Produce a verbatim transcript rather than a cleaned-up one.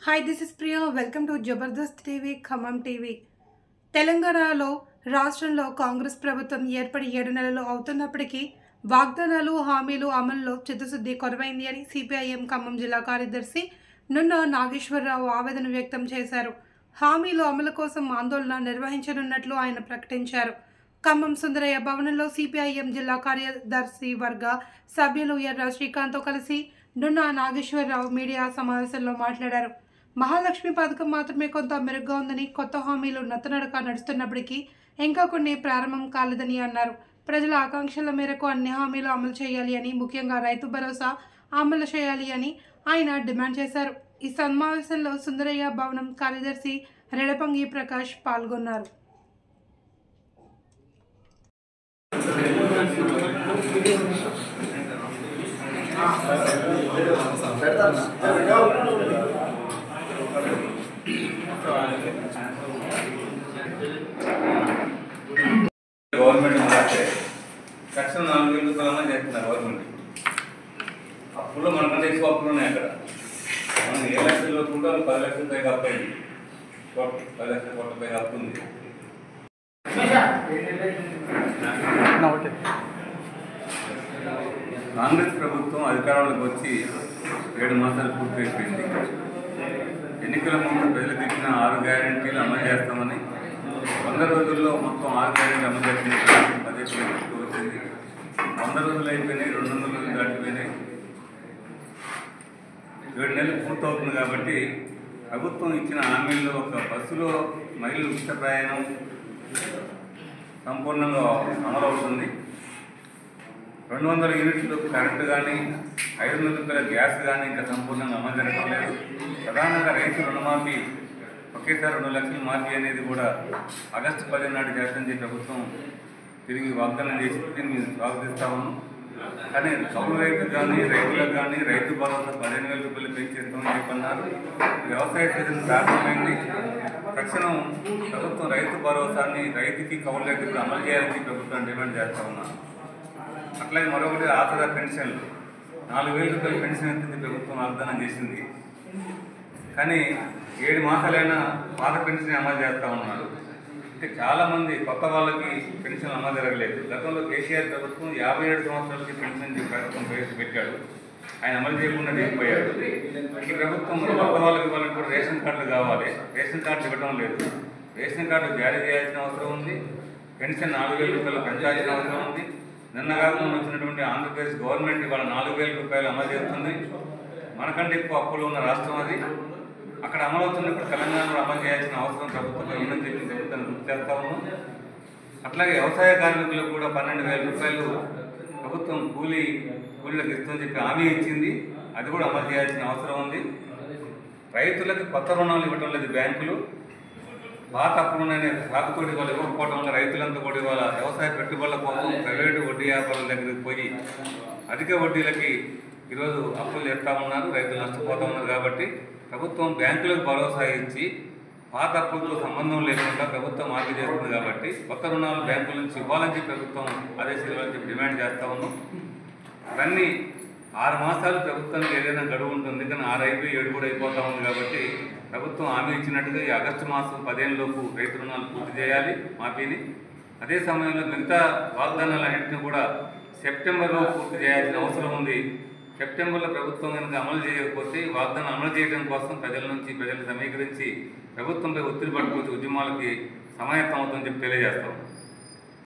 Hi this is Priya welcome to Jabardasth TV Khammam TV. తెలంగాణలో రాష్ట్రంలో కాంగ్రెస్ ప్రభుత్వం ఏర్పడి ఏడు నెలలు అవుతున్నప్పటికీ వాగ్దానాలు హామీలు అమలులో చిత్తశుద్ధి కొరవైంది అని సిపిఐఎం ఖమ్మం జిల్లా కార్యదర్శి నున్న నాగేశ్వరరావు ఆవేదన వ్యక్తం చేశారు. హామీలు అమలు కోసం ఆందోళన నిర్వహించనున్నట్లు ఆయన ప్రకటించారు. ఖమ్మం సుందరయ్య భవనంలో సిపిఐఎం జిల్లా కార్యదర్శి వర్గ సభ్యులు ఎర్ర శ్రీకాంత్తో కలిసి నున్న నాగేశ్వరరావు మీడియా సమావేశంలో మాట్లాడారు. మహాలక్ష్మి పథకం మాత్రమే కొంత మెరుగ్గా ఉందని, కొత్త హామీలు నత్తనడక నడుస్తున్నప్పటికీ ఇంకా కొన్ని ప్రారంభం కాలేదని అన్నారు. ప్రజల ఆకాంక్షల మేరకు అన్ని హామీలు అమలు చేయాలి అని, ముఖ్యంగా రైతు భరోసా అమలు చేయాలి అని ఆయన డిమాండ్ చేశారు. ఈ సమావేశంలో సుందరయ్య భవనం కార్యదర్శి రెడపంగి ప్రకాష్ పాల్గొన్నారు. గవర్నమెంట్ మారితే లక్ష నాలుగు వేల రూపాయలన్నా చేస్తున్నారు గవర్నమెంట్. అప్పుల్లో మనకంటే ఎక్కువ అప్పులు ఉన్నాయి. అక్కడ మనం ఏ లక్షలు కూడా పది లక్షల పైగా అప్పు అయింది. పది లక్షల కోట్ల పైగా అప్పు ఉంది. కాంగ్రెస్ ప్రభుత్వం అధికారంలోకి వచ్చి ఏడు మాసాలు పూర్తి అయిపోయింది. ఎన్నికల ముందు ప్రజలకు ఇచ్చిన ఆరు గ్యారెంటీలు అమలు చేస్తామని వంద రోజుల్లో మొత్తం ఆరు గ్యారెంటీలు అమలు చేసిన పదే వచ్చింది. వంద రోజులు అయిపోయినాయి, రెండు వందల రోజులు దాటిపోయినాయి. ఏడు నెలలు పూర్తవుతుంది కాబట్టి ప్రభుత్వం ఇచ్చిన హామీల్లో ఒక బస్సులో మహిళలు ఉచిత ప్రయాణం సంపూర్ణంగా అమలవుతుంది. రెండు వందల యూనిట్లు కరెంటు కానీ, ఐదు వందల రూపాయల గ్యాస్ కానీ ఇంకా సంపూర్ణంగా అమలు జరగలేదు. ప్రధానంగా రైతు రుణమాఫీ ఒకేసారి రెండు లక్షలు మాఫీ అనేది కూడా ఆగస్టు పదిహేను నాడు చేస్తుందని ప్రభుత్వం తిరిగి వాగ్దానం చేసి దీన్ని స్వాగతిస్తామను. కానీ కౌలు రైతులకు కానీ, రైతులకు కానీ రైతు భరోసా పదిహేను వేల రూపాయలు పెంచేస్తామని చెప్పన్నారు. వ్యవసాయ సీజన్ ప్రారంభమైంది. తక్షణం ప్రభుత్వం రైతు భరోసాన్ని రైతుకి కౌలు రైతులకు అమలు చేయాలని ప్రభుత్వం డిమాండ్ చేస్తా ఉన్నారు. అట్లాగే మరొకటి ఆసరా పెన్షన్లు నాలుగు వేల రూపాయల పెన్షన్ ఎంత ప్రభుత్వం వాగ్దానం చేసింది. కానీ ఏడు మాసాలైనా పాత పెన్షన్ అమలు చేస్తూ ఉన్నారు. అంటే చాలామంది కొత్త వాళ్ళకి పెన్షన్ అమలు జరగలేదు. గతంలో కేసీఆర్ ప్రభుత్వం యాభై ఏడు సంవత్సరాలకి పెన్షన్ ప్రభుత్వం ప్రవేశపెట్టాడు. ఆయన అమలు చేయకుండా దిగిపోయాడు. ఈ ప్రభుత్వం కొత్త వాళ్ళకి వాళ్ళకి కూడా రేషన్ కార్డులు కావాలి. రేషన్ కార్డు ఇవ్వడం లేదు. రేషన్ కార్డు జారీ చేయాల్సిన అవసరం ఉంది. పెన్షన్ నాలుగు వేల రూపాయలు పెంచాల్సిన అవసరం ఉంది. నిన్న కాకుండా వచ్చినటువంటి ఆంధ్రప్రదేశ్ గవర్నమెంట్ ఇవాళ నాలుగు వేల రూపాయలు అమలు చేస్తుంది. మనకంటే ఎక్కువ అప్పులు ఉన్న రాష్ట్రం అది. అక్కడ అమలు అవుతున్నప్పుడు తెలంగాణలో అమలు చేయాల్సిన అవసరం ప్రభుత్వం ఉందని చెప్పి ప్రభుత్వాన్ని గుర్తు చేస్తా ఉన్నాం. అట్లాగే వ్యవసాయ కార్మికులకు కూడా పన్నెండు వేల రూపాయలు ప్రభుత్వం కూలీ కూలీలకు ఇస్తుందని చెప్పి హామీ ఇచ్చింది. అది కూడా అమలు చేయాల్సిన అవసరం ఉంది. రైతులకు కొత్త రుణాలు ఇవ్వడం లేదు బ్యాంకులు. పాత అప్పుడునే సాగుతోటి వాళ్ళు ఇవ్వకపోవడం వల్ల రైతులంతా కూడా ఇవాళ వ్యవసాయ పెట్టుబడుల కోసం ప్రైవేటు వడ్డీ వ్యాపారుల దగ్గరికి పోయి అధిక వడ్డీలకి ఈరోజు అప్పులు చేస్తూ ఉన్నారు. రైతులు నష్టపోతూ ఉన్నారు. కాబట్టి ప్రభుత్వం బ్యాంకులకు భరోసా ఇచ్చి పాత అప్పులతో సంబంధం లేకుండా ప్రభుత్వం మాఫీ చేస్తుంది. కాబట్టి కొత్త రుణాలు బ్యాంకుల నుంచి ఇవ్వాలని ప్రభుత్వం ఆదేశాలని చెప్పి డిమాండ్ చేస్తూ ఉన్నాం. ఇవన్నీ ఆరు మాసాలు ప్రభుత్వానికి ఏదైనా గడువు ఉంటుంది. కానీ ఆరు అయిపోయి ఏడు కూడా అయిపోతూ ఉంది. కాబట్టి ప్రభుత్వం హామీ ఇచ్చినట్టుగా ఈ ఆగస్టు మాసం పదిహేను లోపు రైతు రుణాలు పూర్తి చేయాలి మాఫీని. అదే సమయంలో మిగతా వాగ్దానాలన్నింటినీ కూడా సెప్టెంబర్లో పూర్తి చేయాల్సిన అవసరం ఉంది. సెప్టెంబర్లో ప్రభుత్వం కనుక అమలు చేయకపోతే వాగ్దానం అమలు చేయడం కోసం ప్రజల నుంచి ప్రజలు సమీకరించి ప్రభుత్వంపై ఒత్తిడి పట్టుకొచ్చి ఉద్యమాలకి సమాయత్తం అవుతుందని చెప్పి తెలియజేస్తాం.